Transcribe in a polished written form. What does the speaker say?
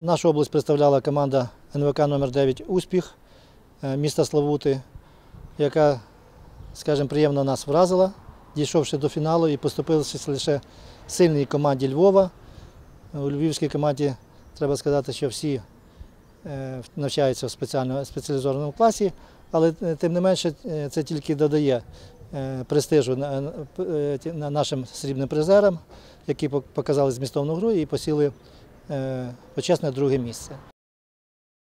Нашу область представляла команда НВК номер 9 «Успіх» міста Славути, яка, скажімо, приємно нас вразила, дійшовши до фіналу і поступившись лише сильній команді Львова. У львівській команді треба сказати, що всі навчаються в спеціалізованому класі, але тим не менше це тільки додає престижу нашим срібним призерам, які показали змістовну гру і посіли почесне друге місце.